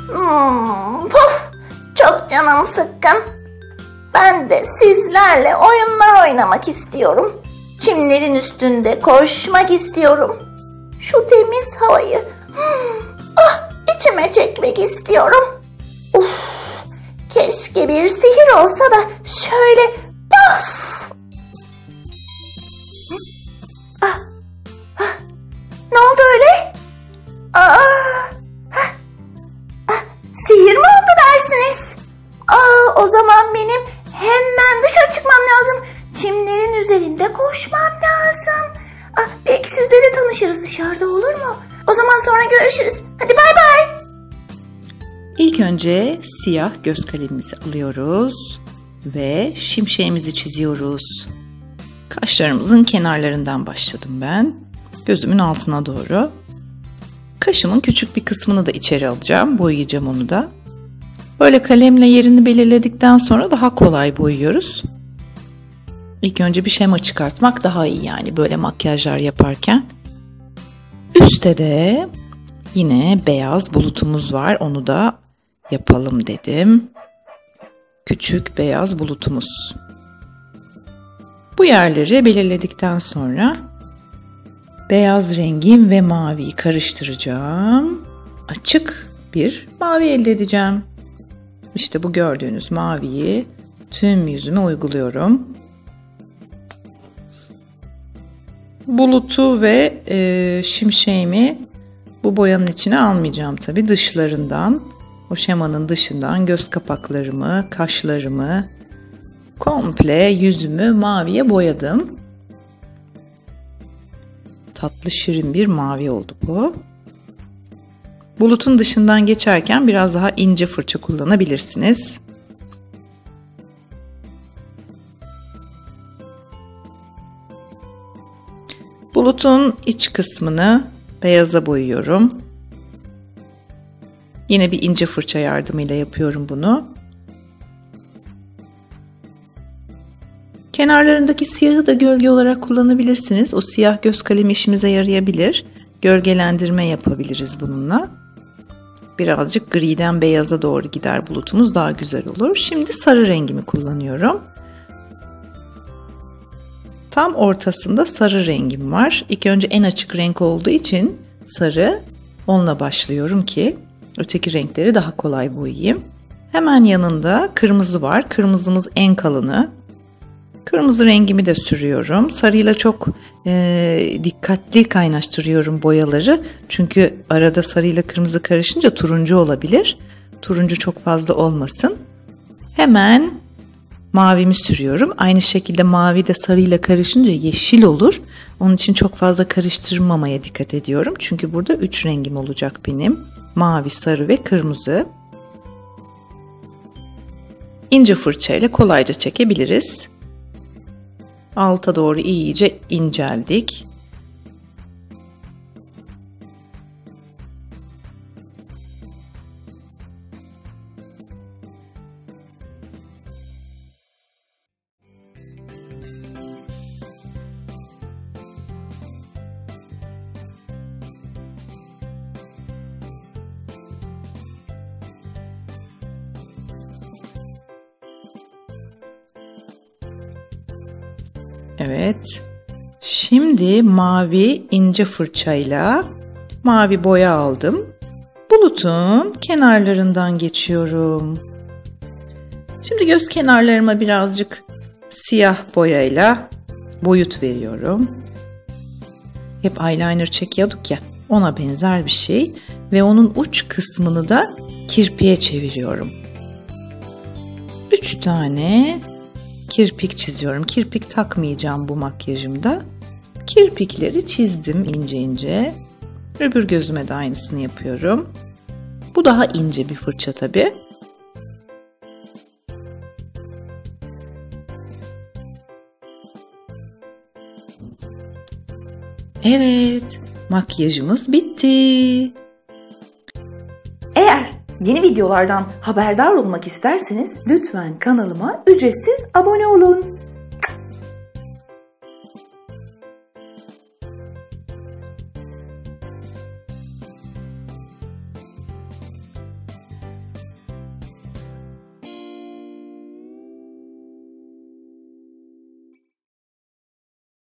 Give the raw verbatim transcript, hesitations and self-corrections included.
Hmm, puf, çok canım sıkkın. Ben de sizlerle oyunlar oynamak istiyorum. Çimlerin üstünde koşmak istiyorum. Şu temiz havayı hmm, ah, içime çekmek istiyorum. Uf, keşke bir sihir olsa da şöyle paf. Ah, ah, ne oldu öyle? Aa, ah, ah, sihir mi oldu dersiniz? Aa, o zaman benim hemen dışarı çıkmam lazım. Çimlerin üzerinde koşmam lazım. Ah, belki sizle de tanışırız dışarıda, olur mu? O zaman sonra görüşürüz. Hadi bay bay. İlk önce siyah göz kalemimizi alıyoruz ve şimşeğimizi çiziyoruz. Kaşlarımızın kenarlarından başladım ben. Gözümün altına doğru. Kaşımın küçük bir kısmını da içeri alacağım. Boyayacağım onu da. Böyle kalemle yerini belirledikten sonra daha kolay boyuyoruz. İlk önce bir şema çıkartmak daha iyi, yani böyle makyajlar yaparken. Üstte de yine beyaz bulutumuz var. Onu da yapalım dedim. Küçük beyaz bulutumuz. Bu yerleri belirledikten sonra beyaz rengim ve maviyi karıştıracağım. Açık bir mavi elde edeceğim. İşte bu gördüğünüz maviyi tüm yüzüme uyguluyorum. Bulutu ve e, şimşeğimi bu boyanın içine almayacağım tabii. Dışlarından, o şemanın dışından göz kapaklarımı, kaşlarımı, komple yüzümü maviye boyadım. Tatlı şirin bir mavi oldu bu. Bulutun dışından geçerken biraz daha ince fırça kullanabilirsiniz. Bulutun iç kısmını beyaza boyuyorum. Yine bir ince fırça yardımıyla yapıyorum bunu. Kenarlarındaki siyahı da gölge olarak kullanabilirsiniz. O siyah göz kalemi işimize yarayabilir. Gölgelendirme yapabiliriz bununla. Birazcık griden beyaza doğru gider bulutumuz, daha güzel olur. Şimdi sarı rengimi kullanıyorum. Tam ortasında sarı rengim var. İlk önce en açık renk olduğu için sarı, onunla başlıyorum ki öteki renkleri daha kolay boyayayım. Hemen yanında kırmızı var. Kırmızımız en kalını. Kırmızı rengimi de sürüyorum. Sarıyla çok e, dikkatli kaynaştırıyorum boyaları. Çünkü arada sarıyla kırmızı karışınca turuncu olabilir. Turuncu çok fazla olmasın. Hemen mavimi sürüyorum. Aynı şekilde mavi de sarıyla karışınca yeşil olur. Onun için çok fazla karıştırmamaya dikkat ediyorum. Çünkü burada üç rengim olacak benim. Mavi, sarı ve kırmızı. İnce fırçayla kolayca çekebiliriz. Alta doğru iyice inceldik. Evet. Şimdi mavi ince fırçayla mavi boya aldım. Bulutun kenarlarından geçiyorum. Şimdi göz kenarlarıma birazcık siyah boyayla boyut veriyorum. Hep eyeliner çekiyorduk ya, ona benzer bir şey ve onun uç kısmını da kirpiğe çeviriyorum. Üç tane kirpik çiziyorum. Kirpik takmayacağım bu makyajımda. Kirpikleri çizdim ince ince. Öbür gözüme de aynısını yapıyorum. Bu daha ince bir fırça tabii. Evet, makyajımız bitti. Eğer yeni videolardan haberdar olmak isterseniz lütfen kanalıma ücretsiz abone olun.